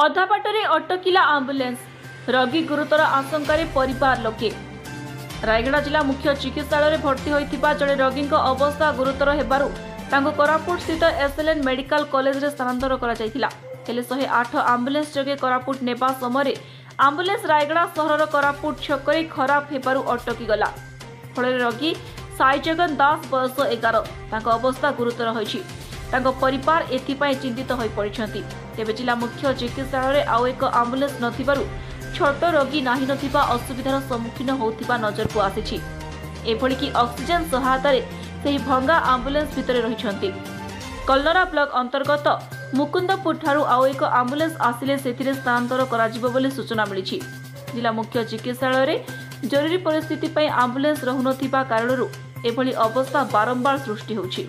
अधा बाटरे अटकिला आंबुलेंस रोगी गुरुतर आशंकार परिवार लोके। रायगड़ा जिला मुख्य चिकित्सालय भर्ती होइथिबा जड़े रोगी अवस्था गुरुतर हेबारु तांको कोरापुट स्थित एसएलएन मेडिकल कॉलेज रे स्थानांतर करा जायथिला। हेले 108 आंबुलेंस जगे कोरापुट नेबा समय आंबुलेंस रायगड़ा सहरर कोरापुट छकरे खराब हेबारु अटकी गला। फल रोगी साई जगन दास बयस 11 तांको अवस्था गुरुतर होइछि। तांको परिवार एथिपाई चिंतित होई पड़िछंती। तेबे जिला मुख्य चिकित्सालय आउ एक आंबुलेंस नथिबारु छोट रोगी नाही नथिबा असुविधार सम्मुखीन होउथिबा नजर को आसीछि। एभली कि ऑक्सीजन सहायता रे सेही भंगा आंबुलेंस भितरे रहिछंती। कल्लरा ब्लॉक अंतर्गत मुकुंदपुर ठारू आउ एक आंबुलेंस आसिले सेथिरे स्थानांतर कराजिबो बोली सूचना मिलिछि। जिला मुख्य चिकित्सालय रे जरूरी परिस्थिति पई आंबुलेंस रहुनथिबा कारणरू एभली अवस्था बारंबार सृष्टि होउछि।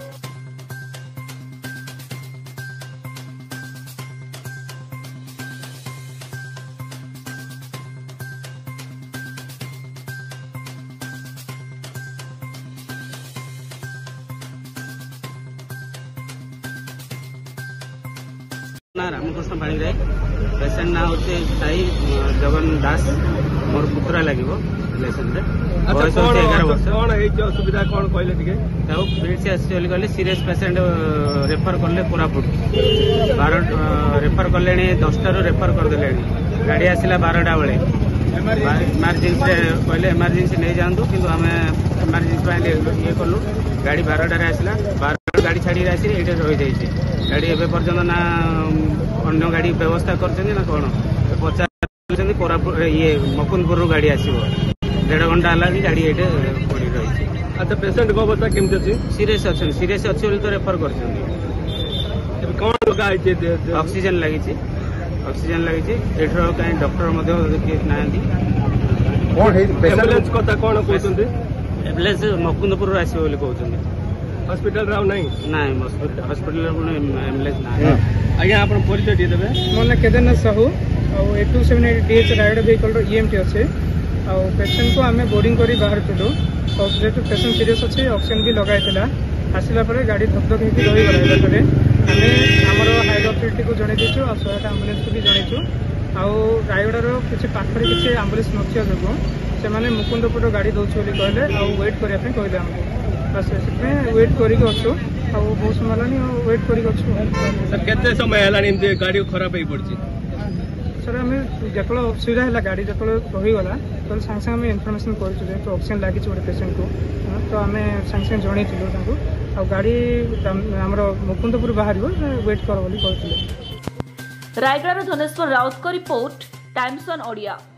रामकृष्ण पाणीग्राही पेसेंट ना होचे साई जगन दास मोर पुत्रा लागिवो रिलेशन रे बयस होचे 11 वर्ष। कोन हेची असुविधा कोन कहले टिके ताऊ फिर से एक्चुअली कहले सीरियस पेसेंट रेफर करले कोरापुट 12 रेफर करलेनी 10 टा रेफर कर देलेनी। गाड़ी आसिला 12टा बेले इमरजेंसी कहले इमरजेंसी नहीं जानतु किंतु हमें इमरजेंसी पाइले ये करलु। गाड़ी 12टा रे आसिला 12 गाड़ी छाड़ी आसी एटे रहि जाइछे। गाड़ी एबे पर्यंत ना अन्य गाड़ी व्यवस्था करछन ना कोन पचार कोरापुट ये मुकुंदपुर गाड़ी आसीबो 1.5 घंटा हला कि गाड़ी एटे पड़ी रही। अच्छा पेशेंट को अवस्था केमते अछि? सीरियस अछि बोली तो रेफर करछन। कोन लगा आइछे? ऑक्सीजन लागिछि एठरो काई डॉक्टर मध्ये देखि नांदी। कोन हे एम्बुलेंस कथा कोन कहउछन? एम्बुलेंस मुकुंदपुर आसीबो बोली कहउछन। हॉस्पिटल राव नहीं हॉस्पिटल एम्बुलेंस ना। आज्ञा आपण परिचय दे देबे। मोर ना केदारनाथ साहू और 8278 डीएच रायगड़ा व्हीकल रो ईएमटी अच्छे और पेशेंट को आमे बोर्डिंग करी बाहर थिलु और जेतु पेशेंट सीरियस अच्छे ऑक्सीजन भी लगाइथिला। आसिला परे गाड़ी धकधक हेकि रही गला। परे आमे हमरो हाई अथॉरिटी को जणे दिछु और 100 एम्बुलेंस को भी जणेछु और रायगड़ा रो किछि पाखरे किछि एम्बुलेंस नथिया जगो से माने मुकुंदपुर गाड़ी दोछु बोली कहले और वेट करिया पे कहले हमको बस से वेट करी अच्छु और बहुत समय लानी वेट करी अच्छु। सर केते समय हलानी एमते गाड़ी खराब होई पड़छि? सर हमें जतलो असुविधा है गाड़ी जतलो रही गला तो संग संग में इनफॉरमेशन कर तो ऑक्सीजन लगी गोटे पेशेंट को तो आम संग संग जनइलु और गाड़ी आमर मुकुंदपुर बाहर वेट कर बोली कहते। रायगड़ा धनेश्वर राउत को रिपोर्ट टाइम्स ऑन ओडिया।